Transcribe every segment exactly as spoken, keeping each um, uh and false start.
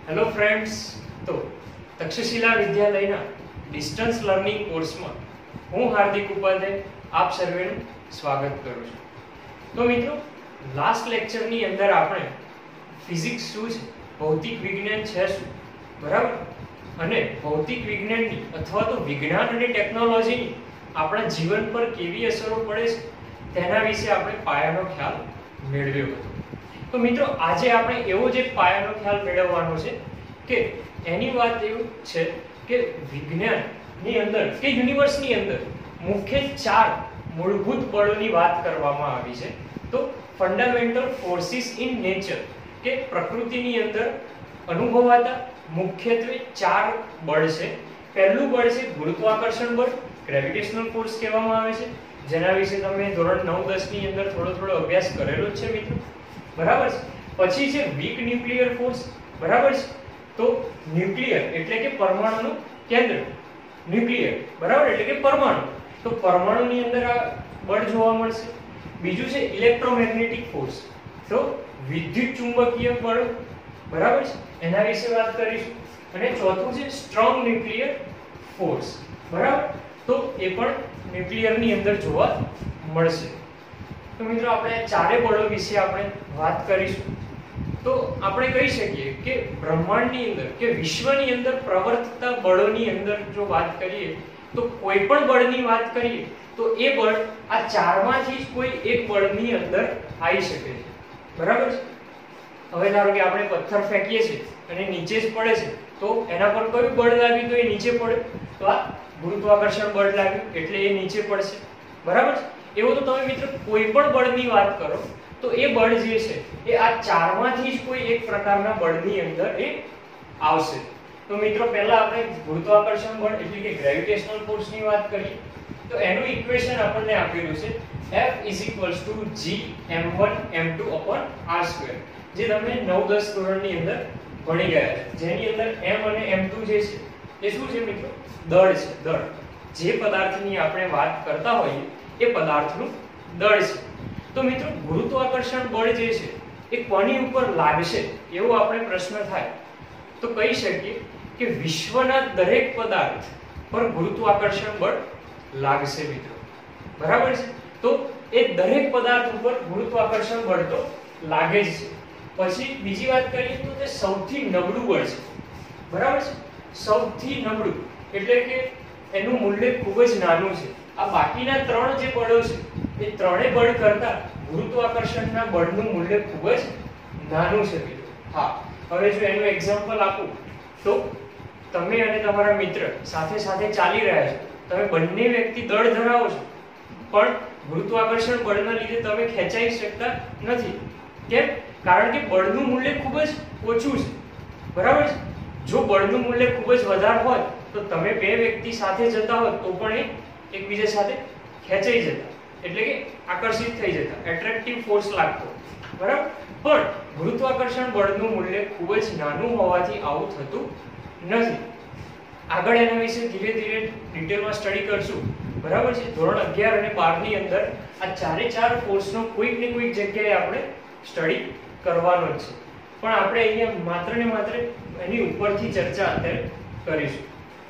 Hello friends, તો તક્ષશિલા વિદ્યાલયના distance learning કોર્સમાં હું હાર્દિક ઉપાધ્યાય આપ સર્વેનું સ્વાગત કરું છું. તો મિત્રો, લાસ્ટ લેક્ચરની અંદર આપણે ફિઝિક્સ શું છે, ભૌતિક વિજ્ઞાન છે શું, બરાબર, અને ભૌતિક વિજ્ઞાનની અથવા તો વિજ્ઞાન અને ટેકનોલોજીની આપણા જીવન પર કેવી અસરો પડે છે તેના વિશે આપણે પાયાનો ખ્યાલ મેળવ્યો હતો. તો મિત્રો, આજે આપણે એવો જ એક પાયાનો ખ્યાલ મેળવવાનો છે કે એની વાત એવું છે કે વિજ્ઞાનની અંદર કે યુનિવર્સની અંદર મુખ્ય ચાર મૂળભૂત બળોની વાત કરવામાં આવી છે. તો ફંડામેન્ટલ ફોર્સિસ ઇન નેચર, કે પ્રકૃતિની અંદર અનુભવાતા મુખ્યત્વે ચાર બળ છે. પહેલું બળ છે ગુરુત્વાકર્ષણ બળ, ગ્રેવિટેશનલ ફોર્સ કહેવામાં આવે છે, જેના વિશે તમે ધોરણ નવ દસ ની અંદર થોડો થોડો અભ્યાસ કરેલો જ છે મિત્રો, બરાબર છે. પછી છે વીક ન્યુક્લિયર ફોર્સ, બરાબર છે. તો ન્યુક્લિયર એટલે કે પરમાણુનું કેન્દ્ર, ન્યુક્લિયર બરાબર એટલે કે પરમાણુ, તો પરમાણુની અંદર આ બળ જોવા મળશે. બીજું છે ઇલેક્ટ્રોમેગ્નેટિક ફોર્સ, તો વિદ્યુત ચુંબકીય બળ, બરાબર છે, એના વિશે વાત કરીશું. અને ચોથું છે સ્ટ્રોંગ ન્યુક્લિયર ફોર્સ, બરાબર, તો એ પણ ન્યુક્લિયરની અંદર જોવા મળશે. તો મિત્રો, આપણે ચારે બળો વિશે આપણે વાત કરીશું. તો આપણે કહી શકીએ કે બ્રહ્માંડની અંદર કે વિશ્વની અંદર પ્રવર્તતા બળોની અંદર જો વાત કરીએ તો કોઈ પણ બળની વાત કરીએ તો એ બળ આ ચારમાંથી જ કોઈ એક બળની અંદર આવી શકે છે, બરાબર છે. હવે ધારો કે આપણે પથ્થર ફેંકીએ છીએ અને નીચે જ પડે છે, તો એના પર કયું બળ લાગ્યું તો એ નીચે પડે, તો આ ગુરુત્વાકર્ષણ બળ લાગ્યું એટલે એ નીચે પડશે, બરાબર છે. એવું તો તમે મિત્રો કોઈ પણ બળની વાત કરો તો એ બળ જે છે એ આ ચારમાંથી જ કોઈ એક પ્રકારના બળની અંદર એ આવશે. તો મિત્રો, પહેલા આપણે ગુરુત્વાકર્ષણ બળ એટલે કે ગ્રેવિટેશનલ ફોર્સની વાત કરીએ તો એનું ઇક્વેશન આપણને આપેલું છે F g m one m two upon r square, જે તમે નવ દસ ધોરણની અંદર ભણી ગયા છે, જેની અંદર m અને m two જે છે એ શું છે મિત્રો? દળ છે, દળ. જે પદાર્થની આપણે વાત કરતા હોઈએ એ પદાર્થનું દળ છે. તો મિત્રો, ગુરુત્વાકર્ષણ બળ જે છે એ કોની ઉપર લાગશે એવો આપણે પ્રશ્ન થાય તો કહી શકીએ કે વિશ્વના દરેક પદાર્થ પર ગુરુત્વાકર્ષણ બળ લાગશે મિત્રો, બરાબર છે. તો એ દરેક પદાર્થ ઉપર ગુરુત્વાકર્ષણ બળ તો લાગે જ છે. પછી બીજી વાત કરીએ તો તે સૌથી નબળું બળ છે, બરાબર છે. સૌથી નબળું એટલે કે એનું મૂલ્ય ખૂબ જ નાનું છે. આ બાકીના ત્રણ જે બળો છે એ ત્રણેય બળ કરતા ગુરુત્વાકર્ષણના બળનું મૂલ્ય ખૂબ જ નાનું છે મિત્રો. હા, હવે જો એનું એક્ઝામ્પલ આપું તો તમે અને તમારા મિત્ર સાથે સાથે ચાલી રહ્યા છો, તમે બંને વ્યક્તિ દળ ધરાવો છો, પણ ગુરુત્વાકર્ષણ બળના લીધે તમે ખેંચાઈ શકતા નથી. કેમ? કારણ કે બળનું મૂલ્ય ખૂબ જ ઓછું છે, બરાબર છે. જો બળનું મૂલ્ય ખૂબ જ વધારે હોત તો તમે બે વ્યક્તિ સાથે જતા હોત તો પણ એ એકબીજા સાથે ખેંચાઈ જતા, એટલે કે આકર્ષિત થઈ જતા, એટ્રેક્ટિવ ફોર્સ લાગતો, બરાબર. પણ ગુરુત્વાકર્ષણ બળનું મૂલ્ય ખૂબ જ નાનું હોવાથી આવું થતું નથી. આગળ એના વિશે ધીરે ધીરે ડિટેલમાં સ્ટડી કરશું, બરાબર છે. ધોરણ અગિયાર અને બાર ની અંદર આ ચારે ચાર ફોર્સનો કોઈક ને કોઈક જગ્યાએ આપણે સ્ટડી કરવાનો જ છે, પણ આપણે અહીંયા માત્ર ને માત્ર એની ઉપરથી ચર્ચા અત્યારે કરીશું.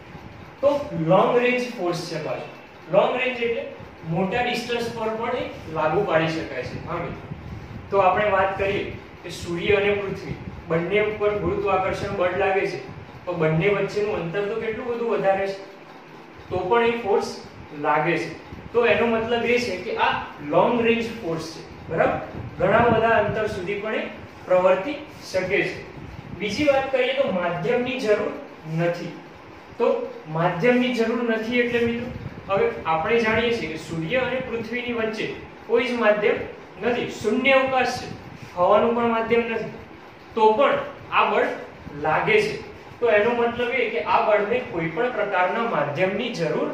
તો લોંગ રેન્જ ફોર્સ છે પાછો. લોંગ રેન્જ એટલે મોટા ડિસ્ટન્સ પર પણ એ લાગુ પાડી શકાય છે. હા મિત્રો, તો આપણે વાત કરીએ કે સૂર્ય અને પૃથ્વી બંને ઉપર ગુરુત્વાકર્ષણ બળ લાગે છે, તો બંને વચ્ચેનું અંતર તો કેટલું બધું વધારે છે, તો પણ એ ફોર્સ લાગે છે. તો એનો મતલબ એ છે કે આ લોંગ રેન્જ ફોર્સ છે, બરાબર. ઘણા બધા અંતર સુધી પણ એ પ્રવર્તી શકે છે. બીજી વાત કરીએ તો માધ્યમની જરૂર નથી. તો માધ્યમની જરૂર નથી એટલે મિત્રો, હવે આપણે જાણીએ છીએ કે સૂર્ય અને પૃથ્વીની વચ્ચે કોઈ જ માધ્યમ નથી, શૂન્ય અવકાશ છે, હવાનું પણ માધ્યમ નથી, તો પણ આ બળ લાગે છે. તો એનો મતલબ એ કે આ બળને કોઈ પણ પ્રકારના માધ્યમની જરૂર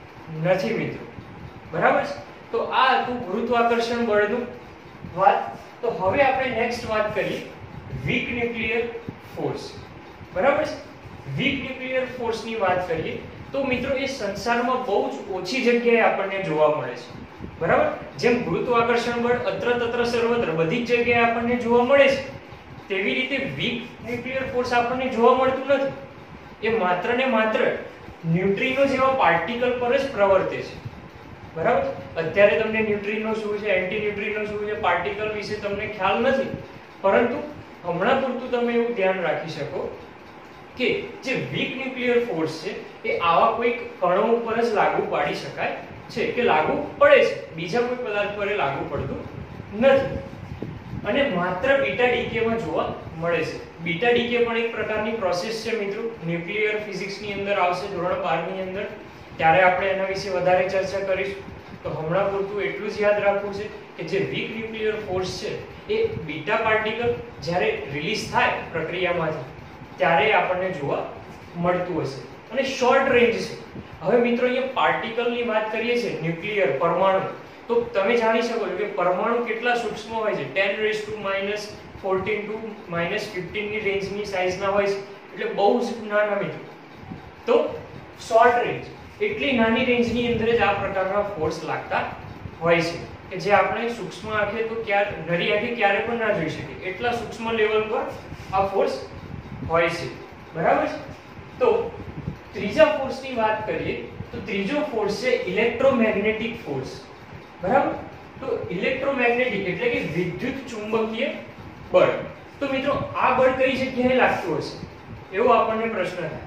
નથી મિત્રો, બરાબર છે. તો આ હતું ગુરુત્વાકર્ષણ બળનું વાત. તો હવે આપણે નેક્સ્ટ વાત કરીએ વીક ન્યુક્લિયર ફોર્સ, બરાબર છે. વીક ન્યુક્લિયર ફોર્સની વાત કરીએ તો મિત્રો, એ સંસારમાં બહુ જ ઓછી જગ્યાએ આપણને જોવા મળે છે, બરાબર. જેમ ગુરુત્વાકર્ષણ બળ અત્ર તત્ર સર્વત્ર બધી જ જગ્યાએ આપણને જોવા મળે છે, તેવી રીતે વીક ન્યુક્લિયર ફોર્સ આપણને જોવા મળતું નથી. એ માત્ર ને માત્ર ન્યુટ્રિનો જેવા પાર્ટિકલ પર જ પ્રવર્તે છે. બરાબર? અત્યારે તમને ન્યુટ્રિનો શું છે, એન્ટી ન્યુટ્રિનો શું છે, પાર્ટિકલ વિશે તમને ખ્યાલ નથી, પરંતુ હમણાં પૂરતું તમે એવું ધ્યાન રાખી શકો કે જે વીક ન્યુક્લિયર ફોર્સ છે એ આવા કોઈ કણો ઉપર જ લાગુ પાડી શકાય છે, કે લાગુ પડે છે, બીજા કોઈ પદાર્થ પર લાગુ પડતું નથી, અને માત્ર બીટા ડીકેમાં જોવા મળે છે. બીટા ડીકે પણ એક પ્રકારની પ્રોસેસ છે મિત્રો, ન્યુક્લિયર ફિઝિક્સ ની અંદર આવશે ધોરણ બાર ની અંદર, ત્યારે આપણે એના વિશે વધારે ચર્ચા કરીશું. તો હમણાં પૂરતું એટલું જ યાદ રાખવું છે કે જે વીક ન્યુક્લિયર ફોર્સ છે એ બીટા પાર્ટિકલ જ્યારે રિલીઝ થાય પ્રક્રિયામાંથી ત્યારે આપણને જોવા મળતું હશે, અને શોર્ટ રેન્જ છે. હવે મિત્રો અહીંયા પાર્ટિકલની વાત કરીએ છીએ, ન્યુક્લિયર પરમાણુ, તો તમે જાણી શકો છો કે પરમાણુ કેટલા સૂક્ષ્મ હોય છે, ten raise to minus fourteen to minus fifteen ની રેન્જની સાઈઝના હોય છે, એટલે બહુ જ નાના મિત્રો. તો શોર્ટ રેન્જ, એટલી નાની રેન્જની અંદર જ આ પ્રકારના ફોર્સ લાગતા હોય છે કે જે આપણે સૂક્ષ્મ આંખે તો ક્યારે નરી આંખે ક્યારે પણ ના જોઈ શકીએ, એટલા સૂક્ષ્મ લેવલ પર આ ફોર્સ હોય છે. બરાબર છે? તો ત્રીજા ફોર્સની વાત કરીએ તો ત્રીજો ફોર્સ છે ઇલેક્ટ્રોમેગ્નેટિક ફોર્સ. બરાબર? તો ઇલેક્ટ્રોમેગ્નેટિક એટલે કે વિદ્યુત ચુંબકીય બળ. તો મિત્રો આ બળ કઈ જગ્યાએ લાગતું હશે એવો આપણને પ્રશ્ન થાય.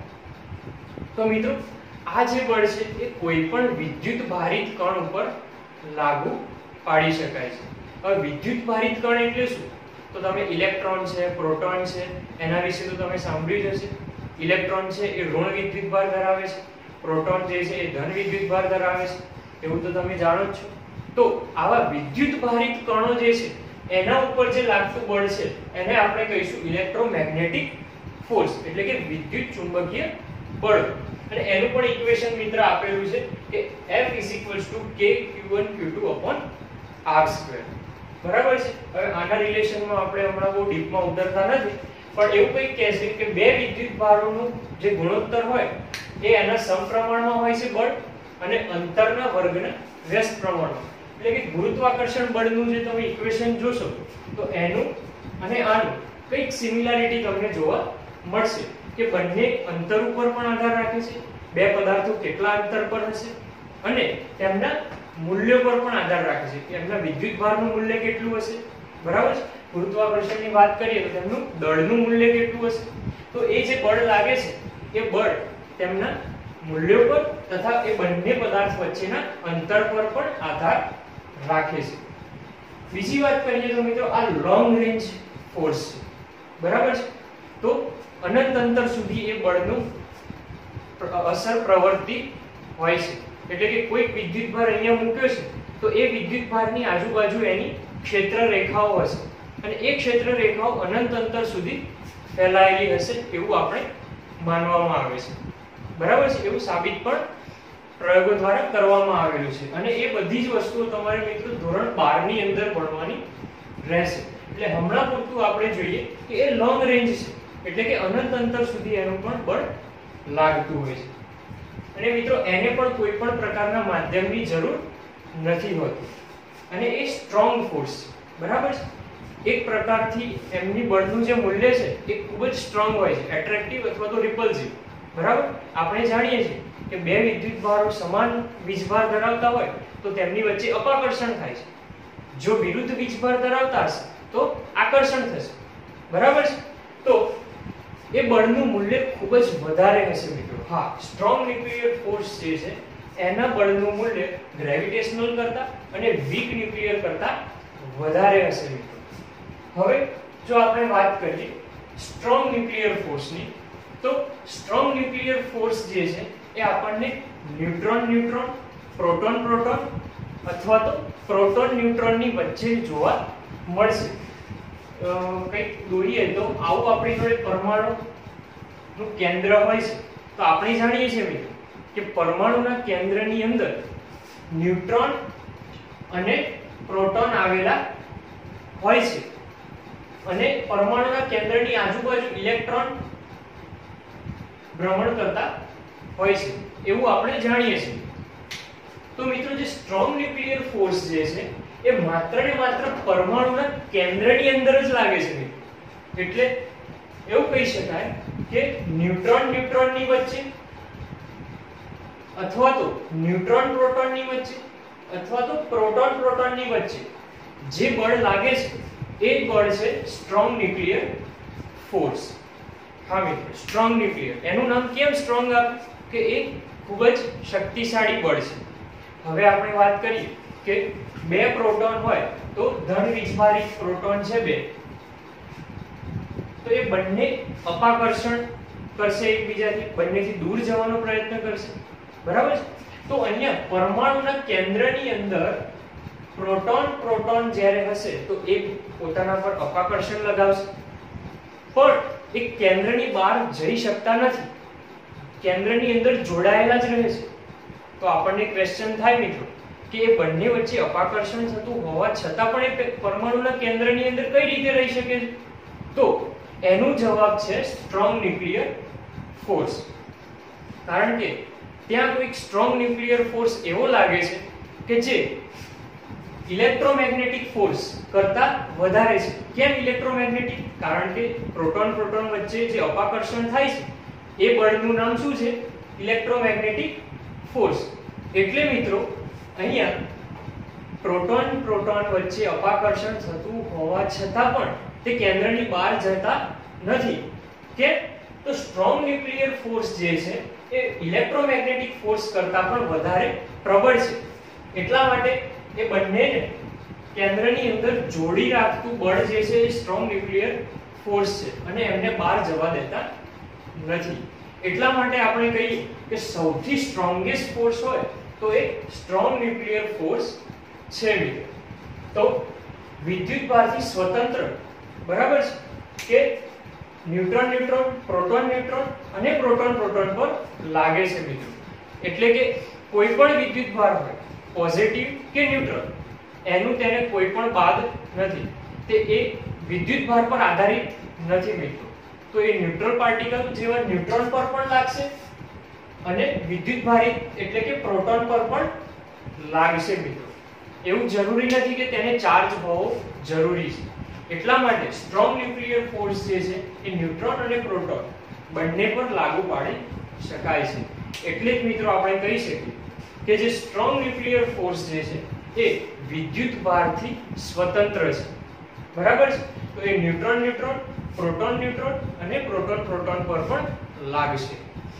તો મિત્રો આ જે બળ છે એ કોઈ પણ વિદ્યુત ભારિત કણ ઉપર લાગુ પાડી શકાય છે. હવે વિદ્યુત ભારિત કણ એટલે શું? તો તમે ઇલેક્ટ્રોન છે, પ્રોટોન છે, એના વિશે તો તમે સાંભળ્યું જ હશે. ઇલેક્ટ્રોન છે એ ઋણ વિદ્યુતભાર ધરાવે છે, પ્રોટોન જે છે એ ધન વિદ્યુતભાર ધરાવે છે, એવું તો તમે જાણો જ છો. તો આવા વિદ્યુત ભારિત કણો જે છે એના ઉપર જે લાગતું બળ છે એને આપણે કહીશું ઇલેક્ટ્રોમેગ્નેટિક ફોર્સ, એટલે કે વિદ્યુત ચુંબકીય બળ. અને એનું પણ ઇક્વેશન મિત્ર આપેલું છે કે F k q one q two upon r square. બરાબર છે? હવે આના રિલેશનમાં આપણે હમણાં બહુ ડીપમાં ઉતરતા નથી, પણ એવું કંઈક કહે છે કે બે વિદ્યુત ભારોનું જે ગુણોત્તર હોય એ એના સમપ્રમાણમાં હોય છે બળ, અને અંતરના વર્ગના વ્યસ્ત પ્રમાણમાં. એટલે કે ગુરુત્વાકર્ષણ બળનું જે તમે ઇક્વેશન જોશો તો એનું અને આનું કંઈક સિમિલારિટી તમને જોવા મળશે કે બંને અંતર ઉપર પણ આધાર રાખે છે, બે પદાર્થો કેટલા અંતર પર હશે, અને તેમના મૂલ્યો પર પણ આધાર રાખે છે કે એમના વિદ્યુત ભારનું મૂલ્ય કેટલું હશે. બરાબર છે? ગુરુત્વાકર્ષણની વાત કરીએ તો તેમનું દળનું મૂલ્ય કેટલું હશે. તો એ જે બળ લાગે છે એ બળ તેમના મૂલ્યો પર તથા એ બંને પદાર્થ વચ્ચેના અંતર પર પણ આધાર રાખે છે. બીજી વાત કરીએ તો મિત્રો આ લોંગ રેન્જ ફોર્સ છે. બરાબર છે? તો અનંત અંતર સુધી એ બળનું અસર પ્રવૃત્તિ હોય છે. એટલે કે કોઈ વિદ્યુતભાર અહીંયા મૂક્યો છે તો એ વિદ્યુતભારની આજુબાજુ એની ક્ષેત્ર રેખાઓ હશે, અને એ ક્ષેત્ર રેખાઓ અનંત અંતર સુધી ફેલાયેલી હશે એવું આપણે માનવામાં આવે છે. બરાબર છે? એવું સાબિત પણ પ્રયોગો દ્વારા કરવામાં આવેલું છે, અને એ બધી જ વસ્તુઓ તમારે મિત્રો ધોરણ બાર ની અંદર ભણવાની રહેશે. એટલે હમણાં પૂરતું આપણે જોઈએ કે એ લોંગ રેન્જ છે, એટલે કે અનંત અંતર સુધી એનું પણ બળ લાગતું હોય છે. અને મિત્રો એને પણ કોઈ પણ પ્રકારના માધ્યમની જરૂર નથી હોતી, અને એ સ્ટ્રોંગ ફોર્સ છે. બરાબર છે? એક પ્રકારથી એમની બળનું જે મૂલ્ય છે એ ખૂબ જ સ્ટ્રોંગ હોય છે, એટ્રેક્ટિવ અથવા તો રિપલ્સિવ. બરાબર? આપણે જાણીએ છીએ કે બે વિદ્યુતભારો સમાન વીજભાર ધરાવતા હોય તો તેમની વચ્ચે અપાકર્ષણ થાય છે. જો વિરુદ્ધ વીજભાર ધરાવતા હશે તો આકર્ષણ થશે. બરાબર છે? તો એ બળનું મૂલ્ય ખૂબ જ વધારે હશે મિત્રો. હા, સ્ટ્રોંગ ન્યુક્લિયર ફોર્સ જે છે એના બળનું મૂલ્ય ગ્રેવિટેશનલ કરતા અને વીક ન્યુક્લિયર કરતા વધારે હશે મિત્રો. હવે જો આપણે વાત કરીએ સ્ટ્રોંગ ન્યુક્લિયર ફોર્સની, તો સ્ટ્રોંગ ન્યુક્લિયર ફોર્સ જે છે એ આપણને ન્યુટ્રોન ન્યુટ્રોન, પ્રોટોન પ્રોટોન અથવા તો પ્રોટોન ન્યુટ્રોનની વચ્ચે જોવા મળશે. કંઈક દોરીએ તો આવું આપણી જોડે પરમાણુનું કેન્દ્ર હોય છે. તો આપણે જાણીએ છીએ મિત્રો કે પરમાણુના કેન્દ્રની અંદર ન્યુટ્રોન અને પ્રોટોન આવેલા હોય છે, અને પરમાણુના કેન્દ્રની આજુબાજુ ઇલેક્ટ્રોન ભ્રમણ કરતા હોય છે એવું આપણે જાણીએ છીએ. તો મિત્રો જે સ્ટ્રોંગ ન્યુક્લિયર ફોર્સ જે છે એ માત્ર ને માત્ર પરમાણુના કેન્દ્રની અંદર જ લાગે છે મિત્રો. એટલે એવું કહી શકાય કે ન્યુટ્રોન ન્યુટ્રોનની વચ્ચે અથવા તો ન્યુટ્રોન પ્રોટોનની વચ્ચે અથવા તો પ્રોટોન પ્રોટોનની વચ્ચે જે બળ લાગે છે એ બળ છે સ્ટ્રોંગ ન્યુક્લિયર ફોર્સ. હા મિત્રો, સ્ટ્રોંગ ન્યુક્લિયર, એનું નામ કેમ સ્ટ્રોંગ આપ્યું કે એ ખૂબ જ શક્તિશાળી બળ છે. હવે આપણે વાત કરીએ કે બે પ્રોટોન હોય તો ધન વીજભારિત પ્રોટોન છે બે, તો એ બંને અપાકર્ષણ કરશે એકબીજાથી, બંનેથી દૂર જવાનો પ્રયત્ન કરશે, બરાબર છે. તો અહીંયા પરમાણુના કેન્દ્રની અંદર પ્રોટોન પ્રોટોન જ્યારે હશે તો એ પોતાના પર અપાકર્ષણ લગાવશે, પણ એ કેન્દ્રની બહાર જઈ શકતા નથી, કેન્દ્રની અંદર જોડાયેલા જ રહે છે. તો આપણને ક્વેશ્ચન થાય મિત્રો કે એ બંને વચ્ચે અપાકર્ષણ થતું હોવા છતાં પણ એ પરમાણુના કેન્દ્રની અંદર કઈ રીતે રહી શકે છે? તો એનો જવાબ છે સ્ટ્રોંગ ન્યુક્લિયર ફોર્સ. કારણ કે ત્યાં કોઈક સ્ટ્રોંગ ન્યુક્લિયર ફોર્સ એવો લાગે છે કે જે ઇલેક્ટ્રોમેગ્નેટિક ફોર્સ કરતા વધારે છે. કેમ ઇલેક્ટ્રોમેગ્નેટિક? કારણ કે પ્રોટોન પ્રોટોન વચ્ચે જે અપાકર્ષણ થાય છે એ બળનું નામ શું છે? Electromagnetic force. એટલે મિત્રો અહીંયા પ્રોટોન પ્રોટોન વચ્ચે અપાકર્ષણ થતું હોવા છતાં પણ તે કેન્દ્રની બહાર જતા નથી. કેમ? તો સ્ટ્રોંગ ન્યુક્લિયર ફોર્સ જે છે એ ઇલેક્ટ્રોમેગ્નેટિક ફોર્સ કરતા પણ વધારે પ્રબળ છે. એટલા માટે એ બંનેને કેન્દ્રની અંદર જોડી રાખતું બળ જે છે એ સ્ટ્રોંગ ન્યુક્લિયર ફોર્સ છે અને એમને બહાર જવા દેતા નથી. એટલા માટે આપણે કહીએ કે સૌથી સ્ટ્રોંગેસ્ટ ફોર્સ હોય તો એ સ્ટ્રોંગ ન્યુક્લિયર ફોર્સ છે મિત્રો. તો વિદ્યુતભારથી સ્વતંત્ર, બરાબર છે, કે ન્યુટ્રોન ન્યુટ્રોન, પ્રોટોન ન્યુટ્રોન અને પ્રોટોન પ્રોટોન પર લાગે છે મિત્રો. એટલે કે કોઈ પણ વિદ્યુતભાર હોય, પોઝિટિવ કે ન્યુટ્રલ, એનું તેને કોઈ પણ બાદ નથી. તે એ વિદ્યુતભાર પર આધારિત નથી મિત્રો. તો એ ન્યુટ્રલ પાર્ટિકલ જેવા ન્યુટ્રોન પર પણ લાગશે અને વિદ્યુતભારિત એટલે કે પ્રોટોન પર પણ લાગશે મિત્રો. એવું જરૂરી નથી કે તેને ચાર્જ હોવો જરૂરી છે. એટલા માટે સ્ટ્રોંગ ન્યુક્લિયર ફોર્સ જે છે એ ન્યુટ્રોન અને પ્રોટોન બંને પર લાગુ પાડી શકાય છે. એટલે જ મિત્રો આપણે કહી શકીએ કે જે સ્ટ્રોંગ ન્યુક્લિયર ફોર્સ જે છે એ વિદ્યુતભારથી સ્વતંત્ર છે, બરાબર છે. તો એ ન્યુટ્રોન ન્યુટ્રોન, પ્રોટોન ન્યુટ્રોન અને પ્રોટોન પ્રોટોન પર પણ લાગશે.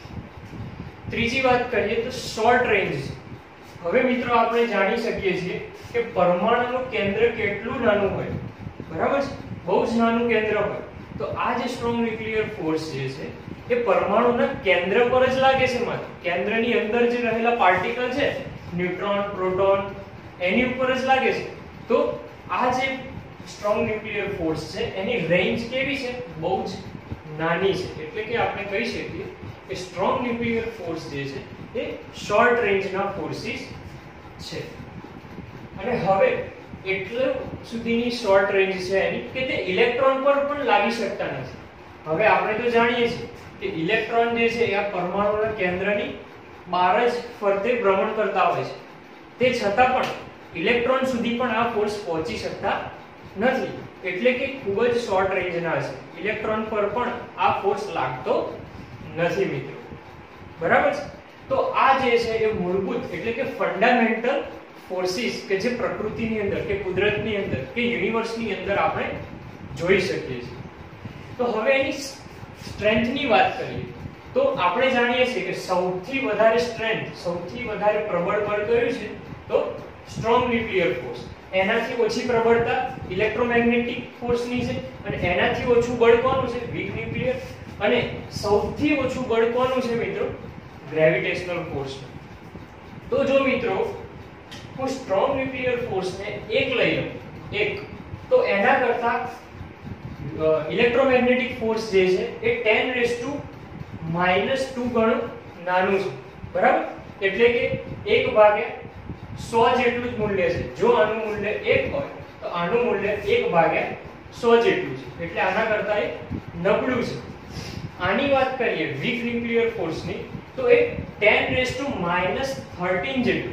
ત્રીજી વાત કરીએ તો શોર્ટ રેન્જ છે. હવે મિત્રો આપણે જાણી શકીએ છીએ કે પરમાણુનું કેન્દ્ર કેટલું નાનું હોય, બરાબર છે, બહુ જ નાનું કેન્દ્ર હોય. તો આ જે સ્ટ્રોંગ ન્યુક્લિયર ફોર્સ જે છે એ પરમાણુના કેન્દ્ર પર જ લાગે છે. માત્ર કેન્દ્રની અંદર જે રહેલા પાર્ટિકલ છે ન્યુટ્રોન પ્રોટોન એની ઉપર જ લાગે છે. તો આ જે સ્ટ્રોંગ ન્યુક્લિયર ફોર્સ છે એની રેન્જ કેવી છે? બહુ જ નાની છે. એટલે કે આપણે કહી શકીએ કે સ્ટ્રોંગ ન્યુક્લિયર ફોર્સ જે છે એ શોર્ટ રેન્જના ફોર્સિસ છે. અને હવે એટલું સુધીની શોર્ટ રેન્જ છે એની કે તે ઇલેક્ટ્રોન પર પણ લાગી શકતા નથી. હવે આપણે તો જાણીએ છીએ કે ઇલેક્ટ્રોન જે છે એ આ પરમાણુના કેન્દ્રની બહાર જ ફરતે ભ્રમણ કરતા હોય છે. તે છતાં પણ ઇલેક્ટ્રોન સુધી પણ આ ફોર્સ પહોંચી શકતા નથી. એટલે કે ખૂબ જ શોર્ટ રેન્જના છે. ઇલેક્ટ્રોન પર પણ આ ફોર્સ લાગતો નથી મિત્રો, બરાબર છે. તો આ જે છે એ મૂળભૂત એટલે કે ફંડામેન્ટલ ફોર્સિસ કે જે પ્રકૃતિની અંદર કે કુદરતની અંદર કે યુનિવર્સની અંદર આપણે જોઈ શકીએ છીએ. તો હવે એની સ્ટ્રેન્થની વાત કરીએ તો આપણે જાણીએ છીએ કે સૌથી વધારે સ્ટ્રેન્થ, સૌથી વધારે પ્રબળ બળ કયું છે? તો સ્ટ્રોંગ ન્યુક્લિયર ફોર્સ. એનાથી ઓછી પ્રબળતા ઇલેક્ટ્રોમેગ્નેટિક ફોર્સની છે અને એનાથી ઓછું બળ કોનું છે? Weak nuclear. અને સૌથી ઓછું બળ કોનું છે મિત્રો? Gravitational force. તો જો મિત્રો હું સ્ટ્રોંગ ન્યુક્લિયર ફોર્સને એક લઈ લઉં, એક, તો એના કરતા ઇલેક્ટ્રોમેગ્નેટિક ફોર્સ જે છે એ ten raise to minus two ગણું નાનું છે, બરાબર. એટલે કે એક ભાગ્યા સો જેટલું જ મૂલ્ય છે. જો આનું મૂલ્ય એક હોય તો આનું મૂલ્ય એક ભાગ્યા સો જેટલું છે. એટલે આના કરતા એ નબળું છે. આની વાત કરીએ વીક ન્યુક્લિયર ફોર્સની તો એ ten raise to minus thirteen જેટલું.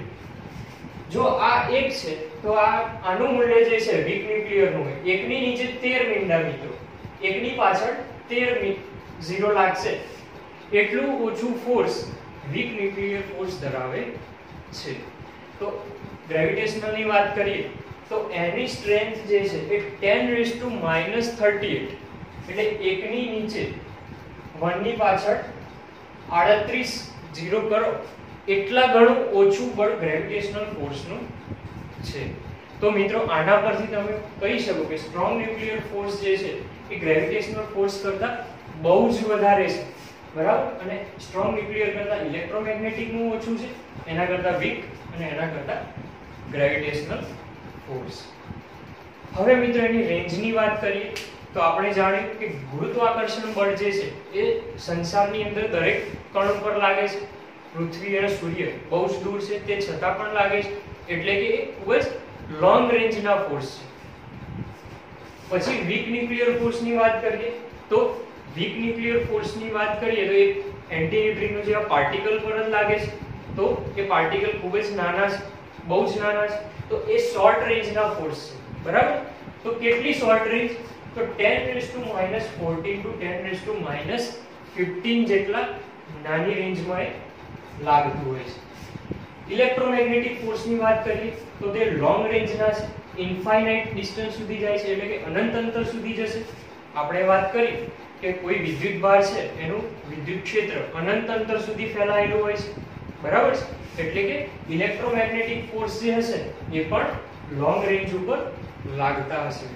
જો આ એક છે તો આ આનું મૂલ્ય જે છે વીક ન્યુક્લિયર નું એક ની નીચે તેર મીંડા મિત્રો. એકની પાછળ તેર ઝીરો લાગશે એટલું ઓછું ફોર્સ વીક ન્યુક્લિયર ફોર્સ ધરાવે છે. તો ગ્રેવિટેશનલ ની વાત કરીએ તો એની સ્ટ્રેન્થ જે છે એ ten raise to minus thirty eight એટલે એકની નીચે વનની પાછળ આડત્રીસ ઝીરો કરો એટલા ઘણું ઓછું બળ ગ્રેવિટેશનલ ફોર્સનું છે. તો મિત્રો આના પરથી તમે કહી શકો કે સ્ટ્રોંગ ન્યુક્લિયર ફોર્સ જે છે એ ગ્રેવિટેશનલ ફોર્સ કરતા બહુ જ વધારે છે, બરાબર. અને સ્ટ્રોંગ ન્યુક્લિયર કરતા ઇલેક્ટ્રોમેગ્નેટિક નું ઓછું છે, એના કરતા વીક અને એના કરતા ગ્રેવિટેશનલ ફોર્સ. હવે મિત્રો એની રેન્જની વાત કરીએ તો આપણે જાણ્યું કે ગુરુત્વાકર્ષણ બળ જે છે એ સંસારની અંદર દરેક કણ ઉપર લાગે છે. પૃથ્વી અને સૂર્ય બહુ જ દૂર છે તે છતાં પણ લાગે છે, એટલે કે એ ખૂબ જ લોંગ રેન્જના ફોર્સ છે. પછી વીક ન્યુક્લિયર ફોર્સની વાત કરીએ તો વીક ન્યુક્લિયર ફોર્સની વાત કરીએ તો એ એન્ટી ન્યુટ્રિનો જેવા પાર્ટિકલ પર જ લાગે છે. તો એ પાર્ટિકલ ખૂબ જ નાના છે, બહુ જ નાના છે. તો એ શોર્ટ રેન્જના ફોર્સ છે, બરાબર. તો કેટલી શોર્ટ રેન્જ? તો ten raise to minus fourteen to ten raise to minus fifteen જેટલા નાની રેન્જમાં એ લાગતું હોય છે. ઇલેક્ટ્રોમેગ્નેટિક ફોર્સની વાત કરીએ તો તે લોંગ રેન્જના છે, ઇન્ફાઇનાઇટ ડિસ્ટન્સ સુધી જાય છે, એટલે કે અનંત અંતર સુધી જશે. આપણે વાત કરી કે કોઈ વિદ્યુત ભાર છે એનું વિદ્યુત ક્ષેત્ર અનંત અંતર સુધી ફેલાયેલું હોય છે, બરાબર છે. એટલે કે ઇલેક્ટ્રોમેગ્નેટિક ફોર્સ જે હશે એ પણ લોંગ રેન્જ ઉપર લાગતા હશે.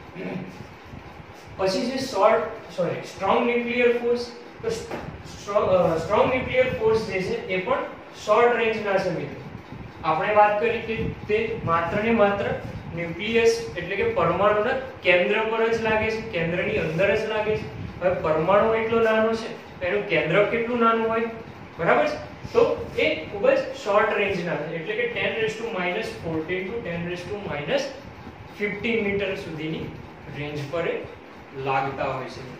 પછી જે short sorry strong nuclear force, તો સ્ટ્રોંગ ન્યુક્લિયર ફોર્સ જે છે એ પણ શોર્ટ રેન્જના છે મિત્રો. આપણે વાત કરી કે તે માત્ર ને માત્ર ન્યુક્લિયસ એટલે કે પરમાણુના કેન્દ્ર પર જ લાગે છે, કેન્દ્રની અંદર જ લાગે છે. હવે પરમાણુ એટલો નાનો છે તો એનું કેન્દ્ર કેટલું નાનું હોય, બરાબર છે. તો એ ખૂબ જ શોર્ટ રેન્જના છે, એટલે કે ten raise to minus fourteen to ten raise to minus fifteen metre સુધીની રેન્જ પર એ લાગતા હોય છે.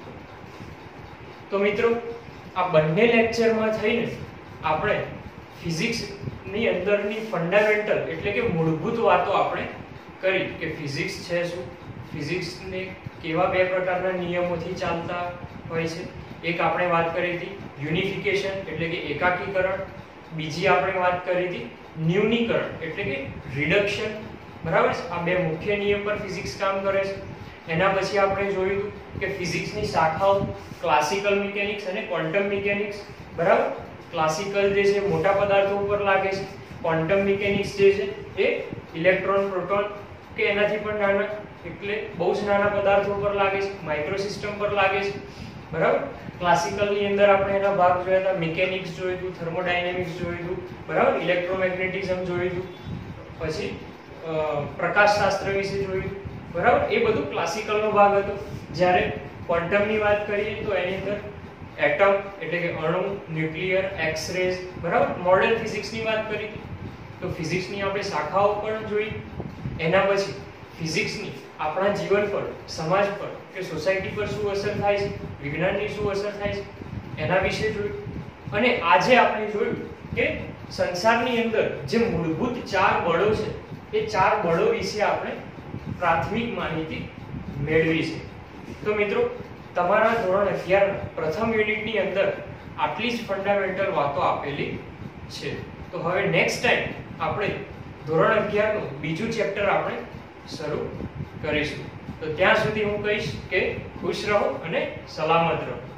તો મિત્રો આ બંને લેક્ચરમાં થઈને આપણે ફિઝિક્સ ની અંદરની ફંડામેન્ટલ એટલે કે મૂળભૂત વાતો આપણે કરી કે ફિઝિક્સ છે શું, ફિઝિક્સને કેવા બે પ્રકારના નિયમોથી ચાલતા હોય છે. એક આપણે વાત કરી હતી યુનિફિકેશન એટલે કે એકાકીકરણ, બીજી આપણે વાત કરી હતી ન્યુનીકરણ એટલે કે રિડક્શન, બરાબર. આ બે મુખ્ય નિયમ પર ફિઝિક્સ કામ કરે છે. એના પછી આપણે જોયું કે ફિઝિક્સની શાખાઓ ક્લાસિકલ મિકેનિક્સ અને ક્વોન્ટમ મિકેનિક્સ, બરાબર. ક્લાસિકલ જે છે મોટા પદાર્થો ઉપર લાગે છે, ક્વોન્ટમ મિકેનિક્સ જે છે એ ઇલેક્ટ્રોન, પ્રોટોન કે એનાથી પણ નાના એટલે બહુ જ નાના પદાર્થો ઉપર લાગે છે, માઇક્રો સિસ્ટમ પર લાગે છે, બરાબર. ક્લાસિકલ ની અંદર આપણે એના ભાગ જોયા હતા, મિકેનિક્સ જોયું હતું, થર્મોડાયનેમિક્સ જોયું હતું, બરાબર. ઇલેક્ટ્રોમેગ્નેટિઝમ જોયું હતું, પછી પ્રકાશશાસ્ત્ર વિશે જોયું, બરાબર. એ બધું ક્લાસિકલનો ભાગ હતો. જ્યારે ક્વોન્ટમની વાત કરીએ તો એની અંદર એટમ એટલે કે અણુ, ન્યુક્લિયર, એક્સ રેઝ, બરાબર. મોડર્ન ફિઝિક્સની વાત કરી તો ફિઝિક્સની આપણે શાખાઓ પણ જોઈ. એના પછી ફિઝિક્સની આપણા જીવન પર, સમાજ પર કે સોસાયટી પર શું અસર થાય છે, વિજ્ઞાનની શું અસર થાય છે એના વિશે જોયું. અને આજે આપણે જોયું કે સંસારની અંદર જે મૂળભૂત ચાર બળો છે એ ચાર બળો વિશે આપણે પ્રાથમિક માહિતી મેળવી છે. તો મિત્રો તમારા ધોરણ અગિયાર પ્રથમ યુનિટની અંદર આટલી જ ફંડામેન્ટલ વાતો આપેલી છે. તો હવે નેક્સ્ટ ટાઈમ આપણે ધોરણ અગિયાર નું બીજું ચેપ્ટર આપણે શરૂ કરીશું. તો ત્યાં સુધી હું કહીશ કે ખુશ રહો અને સલામત રહો.